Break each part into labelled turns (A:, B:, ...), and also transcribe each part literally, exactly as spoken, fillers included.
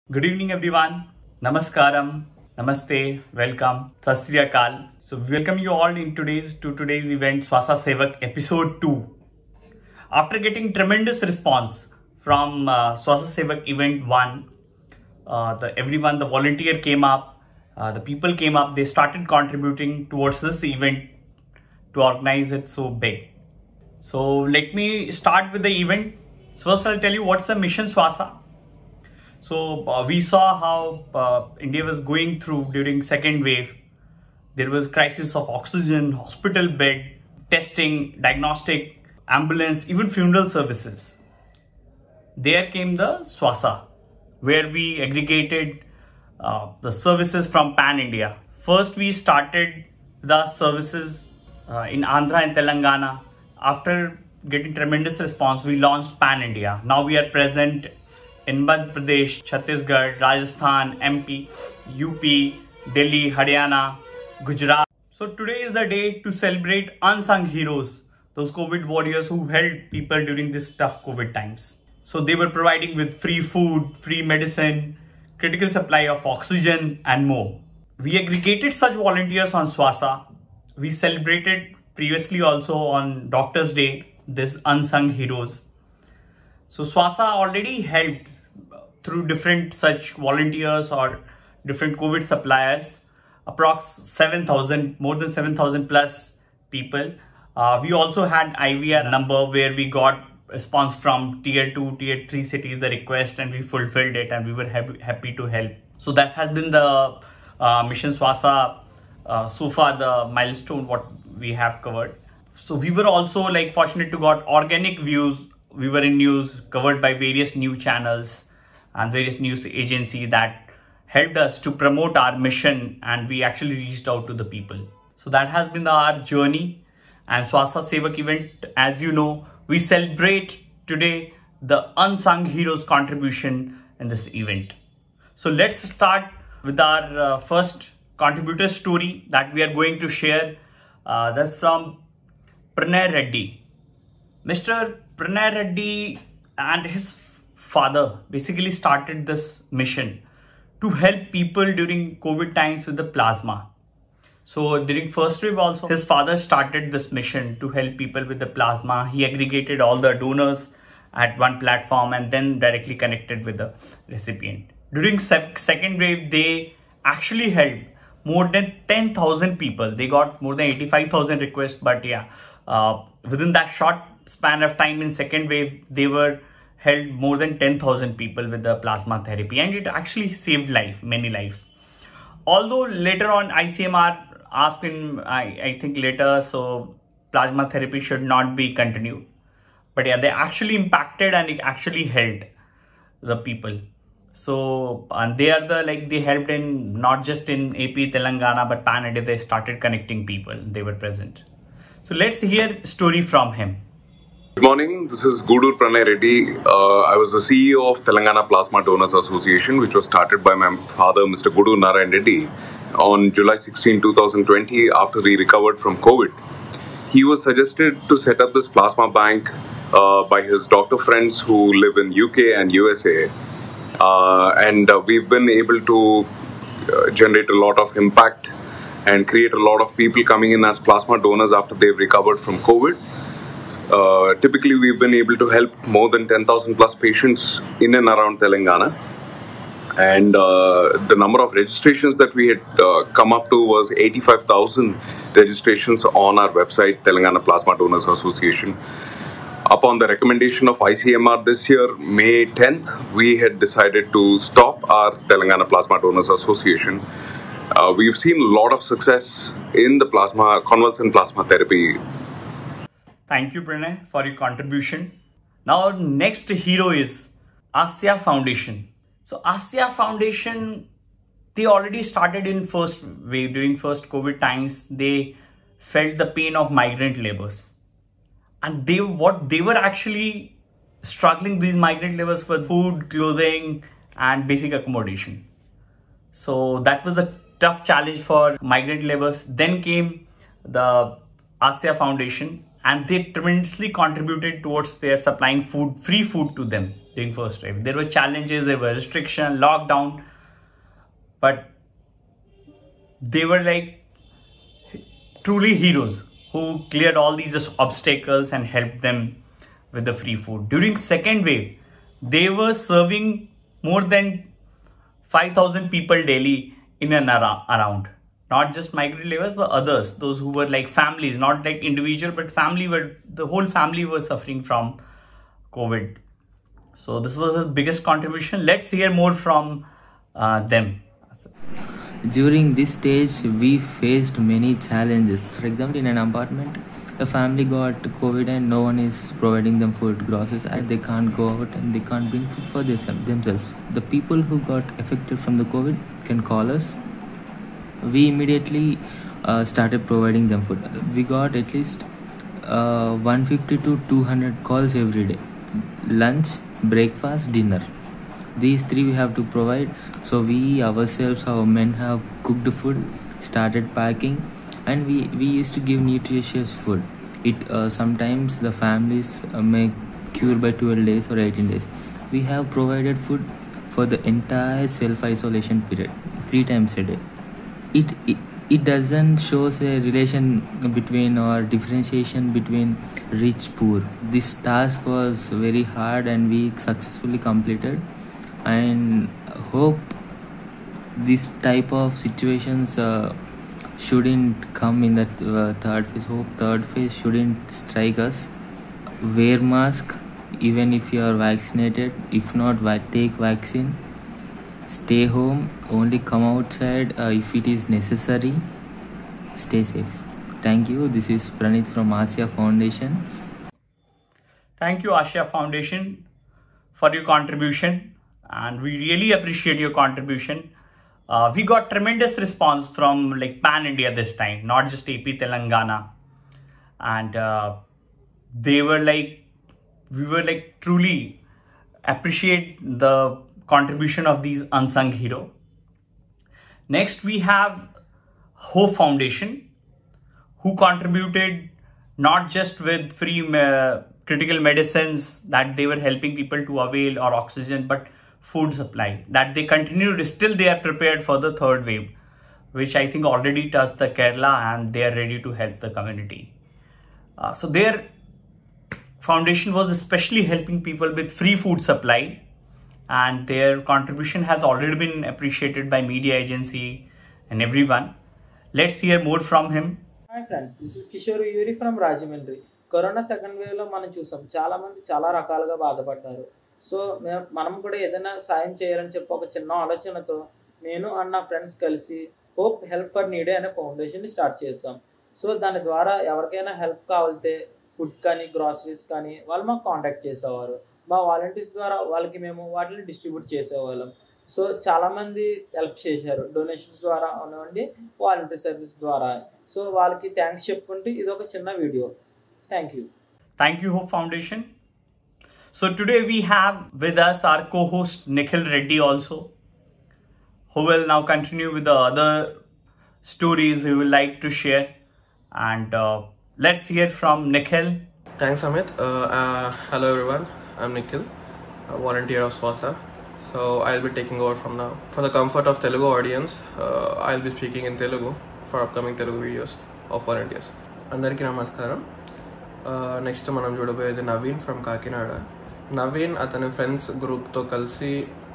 A: Good evening, everyone. Namaskaram, Namaste, welcome, Sat Sri Akal. So, we welcome you all in today's to today's event, Swasa Sevak episode two. After getting tremendous response from uh, Swasa Sevak event one, uh, the everyone, the volunteer came up, uh, the people came up, they started contributing towards this event to organize it so big. So, let me start with the event. First, I'll tell you what's the mission Swasa. So uh, we saw how uh, India was going through during second wave. There was crisis of oxygen, hospital bed, testing, diagnostic, ambulance, even funeral services. There came the Swasa, where we aggregated uh, the services from Pan India. First, we started the services uh, in Andhra and Telangana. After getting tremendous response, we launched Pan India. Now we are present in Madhya Pradesh, Chhattisgarh, Rajasthan, M P, U P, Delhi, Haryana, Gujarat. So today is the day to celebrate unsung heroes, those COVID warriors who helped people during this tough COVID times. So they were providing with free food, free medicine, critical supply of oxygen and more. We aggregated such volunteers on Swasa. We celebrated previously also on Doctor's Day, this unsung heroes. So Swasa already helped through different such volunteers or different COVID suppliers, approx seven thousand, more than seven thousand plus people. Uh, we also had I V R number where we got response from tier two, tier three cities, the request, and we fulfilled it and we were happy, happy to help. So that has been the uh, mission Swasa, uh, so far the milestone what we have covered. So we were also like fortunate to got organic views. We were in news covered by various news channels and various news agencies that helped us to promote our mission, and we actually reached out to the people. So that has been our journey. And Swasa Sevak event, as you know, we celebrate today the unsung heroes contribution in this event. So let's start with our uh, first contributor story that we are going to share. Uh, that's from Pranay Reddy. Mister Pranay Reddy and his father basically started this mission to help people during COVID times with the plasma. So during first wave also, his father started this mission to help people with the plasma. He aggregated all the donors at one platform and then directly connected with the recipient. During second wave, they actually helped more than ten thousand people. They got more than eighty-five thousand requests, but yeah, uh, within that short span of time in second wave, they were held more than ten thousand people with the plasma therapy, and it actually saved life, many lives. Although later on I C M R asked him, I, I think later, so plasma therapy should not be continued. But yeah, they actually impacted and it actually helped the people. So, and they are the, like they helped in, not just in A P, Telangana, but Pan India, they started connecting people, they were present. So let's hear a story from him.
B: Good morning, this is Gudur Pranay Reddy. Uh, I was the C E O of Telangana Plasma Donors Association, which was started by my father, Mister Gudur Narayan Reddy, on July sixteenth, two thousand twenty, after he recovered from COVID. He was suggested to set up this plasma bank uh, by his doctor friends who live in U K and U S A. Uh, and uh, we've been able to uh, generate a lot of impact and create a lot of people coming in as plasma donors after they've recovered from COVID. Uh, typically, we've been able to help more than ten thousand plus patients in and around Telangana. And uh, the number of registrations that we had uh, come up to was eighty-five thousand registrations on our website, Telangana Plasma Donors Association. Upon the recommendation of I C M R this year, May tenth, we had decided to stop our Telangana Plasma Donors Association. Uh, we've seen a lot of success in the plasma, convalescent plasma therapy.
A: Thank you, Pranay, for your contribution. Now, our next hero is Asya Foundation. So, Asya Foundation, they already started in first wave, during first COVID times. They felt the pain of migrant laborers. And they, what they were actually struggling, these migrant laborers, for food, clothing, and basic accommodation. So, that was a tough challenge for migrant laborers. Then came the Asya Foundation, and they tremendously contributed towards their supplying food, free food to them. during first wave. There were challenges, there were restriction, lockdown, but they were like truly heroes who cleared all these obstacles and helped them with the free food. During second wave, they were serving more than five thousand people daily in and around. Not just migrant laborers, but others, those who were like families, not like individual, but family were, the whole family was suffering from COVID. So this was his biggest contribution. Let's hear more from uh, them.
C: During this stage, we faced many challenges. For example, in an apartment, a family got COVID and no one is providing them food, groceries, and they can't go out and they can't bring food for themselves. The people who got affected from the COVID can call us. We immediately uh, started providing them food. We got at least uh, one fifty to two hundred calls every day. Lunch, breakfast, dinner. These three we have to provide. So we ourselves, our men have cooked food, started packing, and we, we used to give nutritious food. It uh, sometimes the families uh, may cure by twelve days or eighteen days. We have provided food for the entire self-isolation period, three times a day. It, it it doesn't show a relation between or differentiation between rich poor. This task was very hard and we successfully completed, and hope this type of situations uh, shouldn't come in the uh, third phase. Hope third phase shouldn't strike us. Wear mask even if you are vaccinated. If not, take vaccine. Stay home. Only come outside uh, if it is necessary. Stay safe. Thank you. This is Pranit from Asia Foundation.
A: Thank you, Asia Foundation, for your contribution, and we really appreciate your contribution. Uh, we got tremendous response from like Pan India this time, not just A P Telangana, and uh, they were like, we were like truly appreciate the contribution of these unsung hero. Next, we have Hope Foundation, who contributed not just with free uh, critical medicines that they were helping people to avail or oxygen, but food supply that they continue. Still, they are prepared for the third wave, which I think already touched the Kerala, and they are ready to help the community. Uh, so their foundation was especially helping people with free food supply, and their contribution has already been appreciated by media agency and everyone. Let's hear more from him.
D: Hi friends, this is Kishore Yuri from Rajahmundry. Corona second wave lo manam chusam chaala mandi chaala rakaluga baadapadaru. So మేము మనం కూడా ఏదైనా సాయం చేయాలని చెప్పి ఒక చిన్న ఆలోచనతో నేను అండ్ నా ఫ్రెండ్స్ కలిసి హోప్ హెల్ప్ ఫర్ నీడే అనే ఫౌండేషన్ని స్టార్ట్ చేసాం. సో దాని ద్వారా ఎవరికైనా హెల్ప్ కావాలితే ఫుడ్ కానీ గ్రాసరీస్ కానీ వాళ్ళు మాకు కాంటాక్ట్ చేసేవారు. మా వాలంటీర్స్ ద్వారా వాళ్ళకి మేము వాటిని డిస్ట్రిబ్యూట్ చేసేవాళ్ళం. సో చాలామంది హెల్ప్ చేశారు డొనేషన్స్ ద్వారా అనివ్వండి, వాలంటీర్ సర్వీస్ ద్వారా. సో వాళ్ళకి థ్యాంక్స్ చెప్పుకుంటూ ఇది ఒక చిన్న video. Thank you.
A: Thank you hope foundation. So today we have with us our co-host Nikhil Reddy also, who will now continue with the other stories he would like to share. And uh, let's hear from Nikhil.
E: Thanks Amit. Uh, uh, hello everyone, I'm Nikhil, a volunteer of Swasa. So I'll be taking over from now. For the comfort of Telugu audience, uh, I'll be speaking in Telugu for upcoming Telugu videos of volunteers. Andariki namaskaram. Uh, next మనం చూడబోయేది Naveen from Kakinada. Naveen అతని friends గ్రూప్తో కలిసి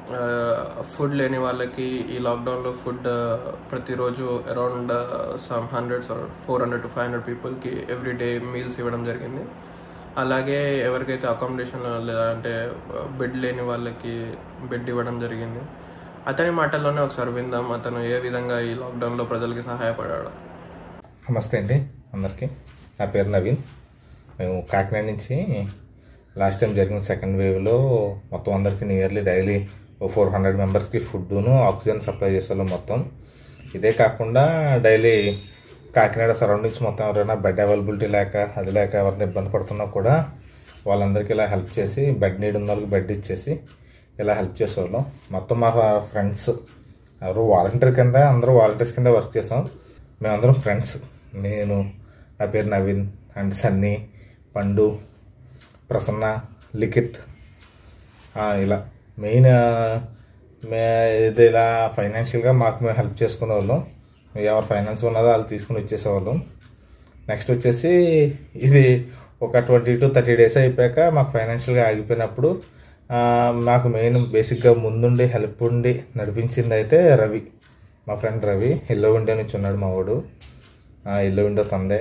E: food లేని వాళ్ళకి ఈ లాక్డౌన్లో food ప్రతిరోజు around some hundreds four hundred to five hundred పీపుల్కి ఎవ్రీ డే మీల్స్ ఇవ్వడం జరిగింది. అలాగే ఎవరికైతే అకామిడేషన్లో లేదంటే బెడ్ లేని వాళ్ళకి బెడ్ ఇవ్వడం జరిగింది. అతని మాటల్లోనే ఒకసారి విందాం అతను ఏ విధంగా ఈ లాక్డౌన్లో ప్రజలకి సహాయపడ్డాడు.
F: నమస్తే అండి అందరికీ, నా పేరు నవీన్. మేము కాకినాడ నుంచి లాస్ట్ టైం జరిగిన సెకండ్ వేవ్లో మొత్తం అందరికీ నియర్లీ డైలీ ఫోర్ హండ్రెడ్ మెంబర్స్కి ఫుడ్ను ఆక్సిజన్ సప్లై చేసేవాళ్ళం మొత్తం. ఇదే కాకుండా డైలీ కాకినాడ సరౌండింగ్స్ మొత్తం ఎవరైనా బెడ్ అవైలబిలిటీ లేక అది లేక ఎవరైనా ఇబ్బంది పడుతున్నా కూడా వాళ్ళందరికీ ఇలా హెల్ప్ చేసి బెడ్ నీడ్ ఉన్న వాళ్ళకి బెడ్ ఇచ్చేసి ఇలా హెల్ప్ చేసేవాళ్ళం. మొత్తం మా ఫ్రెండ్స్ ఎవరు వాలంటీర్ కింద అందరూ వాలంటీర్స్ కింద వర్క్ చేసాం. మేమందరం ఫ్రెండ్స్. నేను, నా పేరు నవీన్ అండ్ సన్నీ, పండు, ప్రసన్న, లిఖిత్, ఇలా మెయిన్ మే ఇది ఇలా ఫైనాన్షియల్గా మాకు మేము హెల్ప్ చేసుకునే వాళ్ళం. ఎవరు ఫైనాన్స్ ఉన్నదో వాళ్ళు తీసుకుని వచ్చేసేవాళ్ళం. నెక్స్ట్ వచ్చేసి ఇది ఒక ట్వంటీ టు థర్టీ డేస్ అయిపోయాక మాకు ఫైనాన్షియల్గా ఆగిపోయినప్పుడు మాకు మెయిన్ బేసిక్గా ముందుండి హెల్ప్ ఉండి నడిపించింది అయితే రవి, మా ఫ్రెండ్ రవి. ఎల్లో విండో నుంచి ఉన్నాడు మా వాడు. ఎల్లో విండో తందే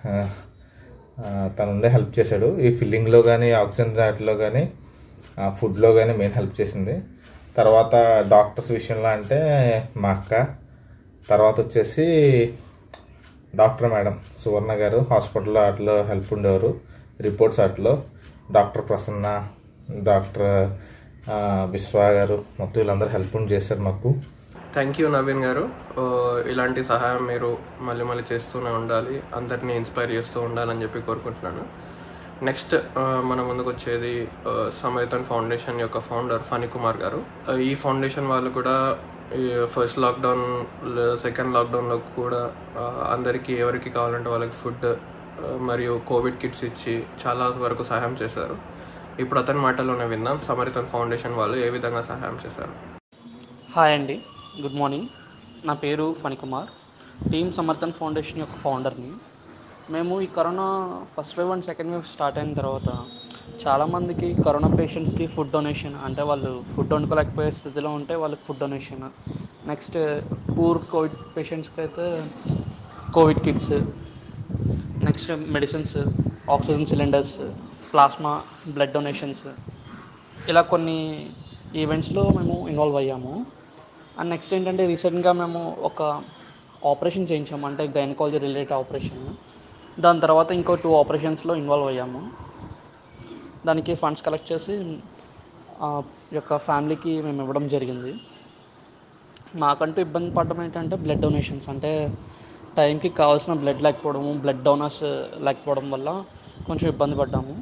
F: తను ఉండే హెల్ప్ చేశాడు. ఈ ఫిల్లింగ్లో కానీ ఆక్సిజన్ వాటిలో కానీ ఫుడ్లో కానీ మెయిన్ హెల్ప్ చేసింది. తర్వాత డాక్టర్స్ విషయంలో అంటే మా అక్క, తర్వాత వచ్చేసి డాక్టర్ మేడం సువర్ణ గారు హాస్పిటల్లో వాటిలో హెల్ప్ ఉండేవారు. రిపోర్ట్స్ వాటిలో డాక్టర్ ప్రసన్న, డాక్టర్ విశ్వ గారు మొత్తం వీళ్ళందరూ హెల్ప్ చేశారు మాకు.
E: థ్యాంక్ యూ నవీన్ గారు. ఇలాంటి సహాయం మీరు మళ్ళీ మళ్ళీ చేస్తూనే ఉండాలి, అందరినీ ఇన్స్పైర్ చేస్తూ ఉండాలని చెప్పి కోరుకుంటున్నాను. నెక్స్ట్ మన ముందుకు వచ్చేది సమరితన్ ఫౌండేషన్ యొక్క ఫౌండర్ ఫణికుమార్ గారు. ఈ ఫౌండేషన్ వాళ్ళు కూడా ఫస్ట్ లాక్డౌన్ సెకండ్ లాక్డౌన్లో కూడా అందరికీ ఎవరికి కావాలంటే వాళ్ళకి ఫుడ్ మరియు కోవిడ్ కిట్స్ ఇచ్చి చాలా వరకు సహాయం చేశారు. ఇప్పుడు అతని మాటల్లోనే విన్నాం సమరితన్ ఫౌండేషన్ వాళ్ళు ఏ విధంగా సహాయం చేశారు.
G: హాయ్ అండి, గుడ్ మార్నింగ్. నా పేరు ఫణికుమార్, టీమ్ సమర్థన్ ఫౌండేషన్ యొక్క ఫౌండర్ని. మేము ఈ corona first wave and second wave start అయిన తర్వాత చాలామందికి కరోనా పేషెంట్స్కి ఫుడ్ డొనేషన్, అంటే వాళ్ళు ఫుడ్ వండుకోలేకపోయే స్థితిలో ఉంటే వాళ్ళకి food donation, next poor covid పేషెంట్స్కి అయితే covid kits, next medicines, oxygen cylinders, plasma, blood donations, ఇలా కొన్ని ఈవెంట్స్లో మేము ఇన్వాల్వ్ అయ్యాము. అండ్ నెక్స్ట్ ఏంటంటే రీసెంట్గా మేము ఒక ఆపరేషన్ చేయించాము, అంటే గైనకాలజీ రిలేటెడ్ ఆపరేషన్. దాని తర్వాత ఇంకో టూ ఆపరేషన్స్లో ఇన్వాల్వ్ అయ్యాము. దానికి ఫండ్స్ కలెక్ట్ చేసి యొక్క ఫ్యామిలీకి మేము ఇవ్వడం జరిగింది. మాకంటూ ఇబ్బంది పడడం ఏంటంటే బ్లడ్ డొనేషన్స్, అంటే టైంకి కావాల్సిన బ్లడ్ లేకపోవడము, బ్లడ్ డోనర్స్ లేకపోవడం వల్ల కొంచెం ఇబ్బంది పడ్డాము.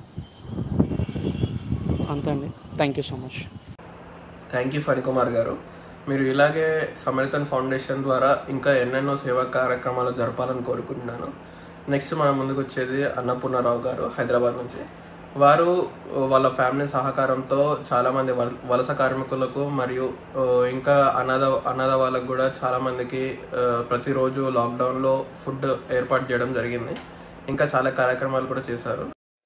G: అంతే అండి. Thank you so much.
E: Thank you Phanikumar గారు. మీరు ఇలాగే సమరితన్ ఫౌండేషన్ ద్వారా ఇంకా ఎన్నెన్నో సేవా కార్యక్రమాలు జరపాలని కోరుకుంటున్నాను. నెక్స్ట్ మన ముందుకు వచ్చేది అన్నపూర్ణారావు గారు హైదరాబాద్ నుంచి. వారు వాళ్ళ ఫ్యామిలీ సహకారంతో చాలామంది వల వలస కార్మికులకు మరియు ఇంకా అనాథ అనాథ వాళ్ళకు కూడా చాలామందికి ప్రతిరోజు లాక్డౌన్లో ఫుడ్ ఏర్పాటు చేయడం జరిగింది. ఇంకా చాలా కార్యక్రమాలు కూడా చేశారు.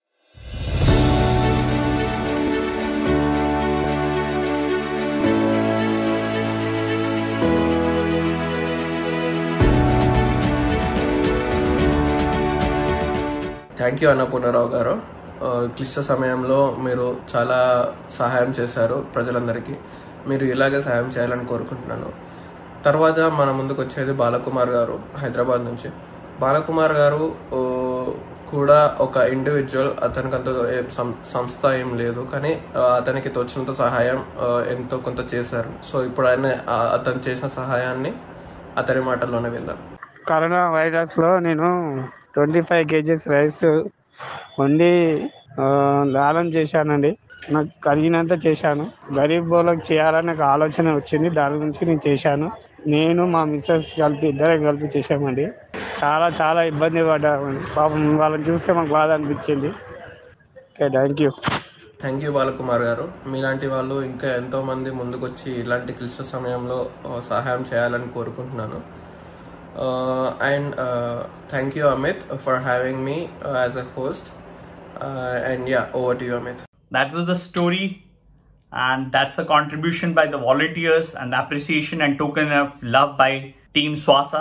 E: థ్యాంక్ యూ అన్నపూర్ణారావు గారు. క్లిష్ట సమయంలో మీరు చాలా సహాయం చేశారు ప్రజలందరికీ. మీరు ఇలాగే సహాయం చేయాలని కోరుకుంటున్నాను. తర్వాత మన ముందుకు వచ్చేది బాలకుమార్ గారు హైదరాబాద్ నుంచి. బాలకుమార్ గారు కూడా ఒక ఇండివిజువల్, అతనికంత సంస్థ ఏం లేదు, కానీ అతనికి తోచినంత సహాయం ఎంతో కొంత చేశారు. సో ఇప్పుడు ఆయన అతను చేసిన సహాయాన్ని అతని మాటల్లోనే విందాం.
H: కరోనా వైరస్లో నేను ట్వంటీ ఫైవ్ కేజీస్ రైస్ వండి దానం చేశానండి. నాకు కలిగినంత చేశాను. గరీబ్ వాళ్ళకి చేయాలని నాకు ఆలోచన వచ్చింది, దాని గురించి నేను చేశాను. నేను మా మిస్సెస్ కలిపి ఇద్దరే కలిపి చేశామండి. చాలా చాలా ఇబ్బంది పడ్డామండి. పాపం వాళ్ళని చూస్తే మాకు బాధ అనిపించింది. Okay, thank you.
E: Thank you Balakumar గారు. మీలాంటి వాళ్ళు ఇంకా ఎంతోమంది ముందుకొచ్చి ఇలాంటి క్లిష్ట సమయంలో సహాయం చేయాలని కోరుకుంటున్నాను. Uh, and uh, thank you Amit for having me uh, as a host uh, and yeah, over to you Amit.
A: That was the story, and that's the contribution by the volunteers and the appreciation and token of love by Team Swasa.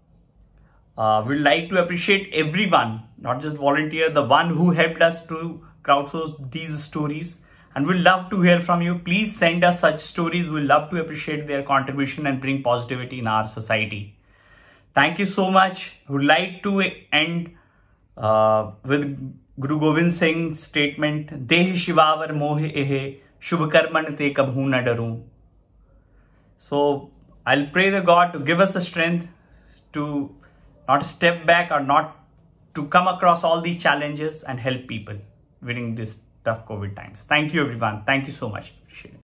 A: Uh, we'd like to appreciate everyone, not just volunteer, the one who helped us to crowdsource these stories, and we'd love to hear from you. Please send us such stories. We'd love to appreciate their contribution and bring positivity in our society. Thank you so much. I would like to end uh, with Guru Gobind Singh's statement, Deh Shivavar Mohe Ehe, Shubh Karman Te Kabhu Na Daru. So I'll pray the God to give us the strength to not step back or not to come across all these challenges and help people during this tough COVID times. Thank you everyone. Thank you so much. Appreciate it.